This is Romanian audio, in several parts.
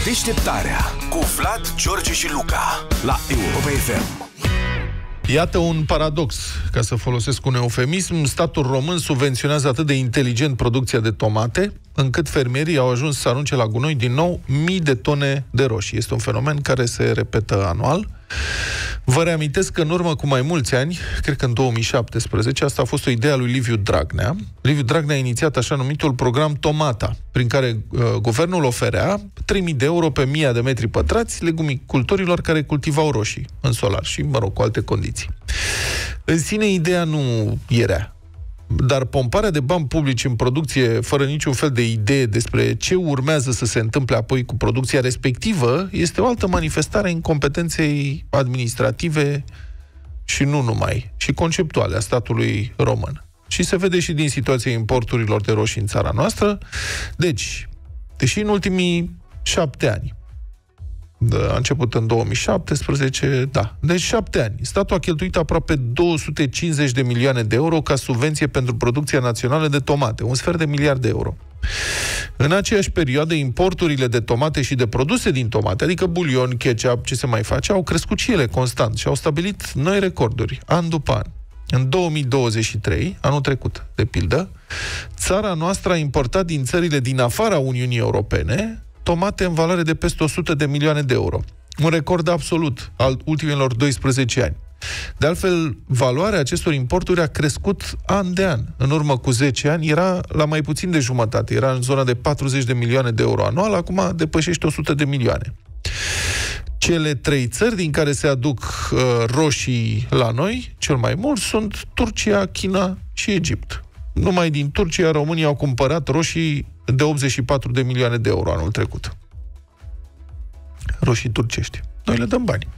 Deșteptarea cu Vlad, George și Luca la Europa FM. Iată un paradox, ca să folosesc un eufemism. Statul român subvenționează atât de inteligent producția de tomate, încât fermierii au ajuns să arunce la gunoi din nou mii de tone de roșii. Este un fenomen care se repetă anual. Vă reamintesc că în urmă cu mai mulți ani, cred că în 2017, asta a fost o idee a lui Liviu Dragnea. Liviu Dragnea a inițiat așa numitul program Tomata, prin care guvernul oferea 3.000 de euro pe 1.000 de metri pătrați legumicultorilor care cultivau roșii în solar și, mă rog, cu alte condiții. În sine, ideea nu era. Dar pomparea de bani publici în producție, fără niciun fel de idee despre ce urmează să se întâmple apoi cu producția respectivă, este o altă manifestare a incompetenței administrative și nu numai, și conceptuale a statului român. Și se vede și din situația importurilor de roșii în țara noastră. Deci, deși în ultimii 7 ani, a început în 2017, deci 7 ani. Statul a cheltuit aproape 250 de milioane de euro ca subvenție pentru producția națională de tomate, un sfert de miliard de euro. În aceeași perioadă, importurile de tomate și de produse din tomate, adică bulion, ketchup, ce se mai face, au crescut și ele constant și au stabilit noi recorduri, an după an. În 2023, anul trecut, de pildă, țara noastră a importat din țările din afara Uniunii Europene tomate în valoare de peste 100 de milioane de euro. Un record absolut al ultimilor 12 ani. De altfel, valoarea acestor importuri a crescut an de an. În urmă cu 10 ani era la mai puțin de jumătate. Era în zona de 40 de milioane de euro anual, acum depășește 100 de milioane. Cele 3 țări din care se aduc roșii la noi, cel mai mult, sunt Turcia, China și Egipt. Numai din Turcia, România au cumpărat roșii de 84 de milioane de euro anul trecut. Roșii turcești. Noi le dăm bani.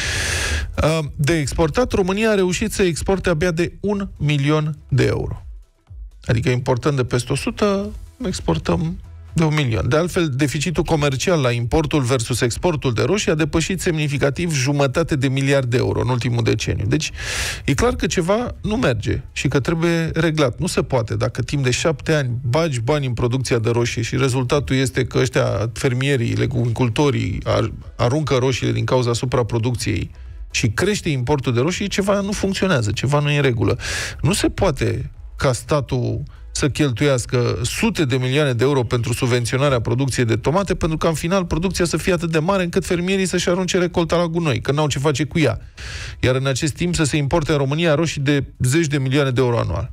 De exportat, România a reușit să exporte abia de 1 milion de euro. Adică importăm de peste 100, exportăm de 1 milion. De altfel, deficitul comercial la importul versus exportul de roșii a depășit semnificativ 1,5 de miliard de euro în ultimul deceniu. Deci, e clar că ceva nu merge și că trebuie reglat. Nu se poate. Dacă timp de 7 ani bagi bani în producția de roșii și rezultatul este că ăștia, fermierii, legumicultorii, aruncă roșiile din cauza supraproducției și crește importul de roșii, ceva nu funcționează, ceva nu e în regulă. Nu se poate ca statul să cheltuiască sute de milioane de euro pentru subvenționarea producției de tomate, pentru că în final producția să fie atât de mare încât fermierii să-și arunce recolta la gunoi, că n-au ce face cu ea. Iar în acest timp să se importe în România roșii de zeci de milioane de euro anual.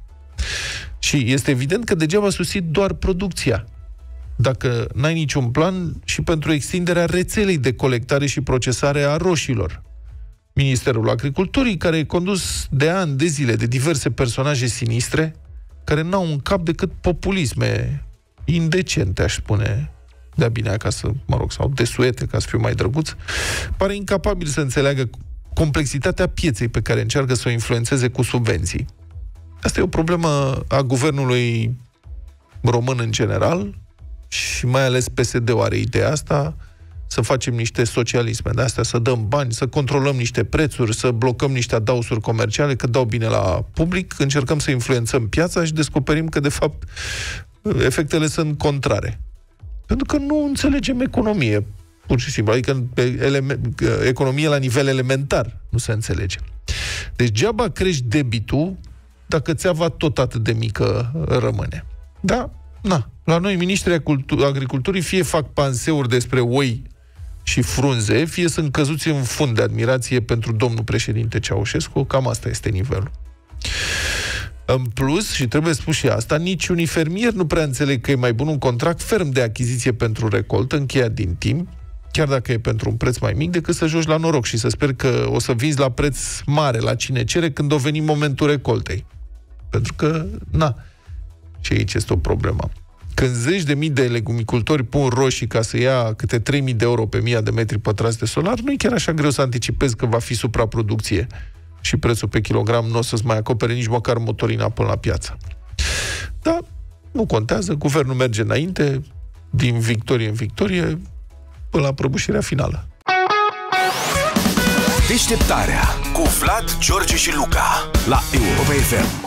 Și este evident că degeaba susțin doar producția, dacă n-ai niciun plan și pentru extinderea rețelei de colectare și procesare a roșilor. Ministerul Agriculturii, care e condus de ani de zile de diverse personaje sinistre, care n-au în cap decât populisme indecente, aș spune, de-a bine acasă, sau desuete, ca să fiu mai drăguț, pare incapabil să înțeleagă complexitatea pieței pe care încearcă să o influențeze cu subvenții. Asta e o problemă a guvernului român în general și mai ales PSD-ul are ideea asta, să facem niște socialisme de astea, să dăm bani, să controlăm niște prețuri, să blocăm niște adausuri comerciale, că dau bine la public, încercăm să influențăm piața și descoperim că, de fapt, efectele sunt contrare. Pentru că nu înțelegem economie, pur și simplu. Adică economie la nivel elementar nu se înțelege. Deci geaba crești debitul dacă țeava tot atât de mică rămâne. Da? La noi, miniștrii agriculturii fie fac panseuri despre oi și frunze, fie sunt căzuți în fund de admirație pentru domnul președinte Ceaușescu, cam asta este nivelul. În plus, și trebuie spus și asta, niciunii fermieri nu prea înțeleg că e mai bun un contract ferm de achiziție pentru recoltă, încheiat din timp, chiar dacă e pentru un preț mai mic, decât să joci la noroc și să speri că o să vinzi la preț mare, la cine cere, când o veni momentul recoltei. Pentru că, și aici este o problemă. Când zeci de mii de legumicultori pun roșii ca să ia câte 3.000 de euro pe 1.000 de metri pătrați de solar, nu e chiar așa greu să anticipezi că va fi supraproducție și prețul pe kilogram nu o să-ți mai acopere nici măcar motorina până la piață. Dar nu contează, guvernul merge înainte, din victorie în victorie, până la prăbușirea finală. Deșteptarea cu Vlad, George și Luca la Europa FM.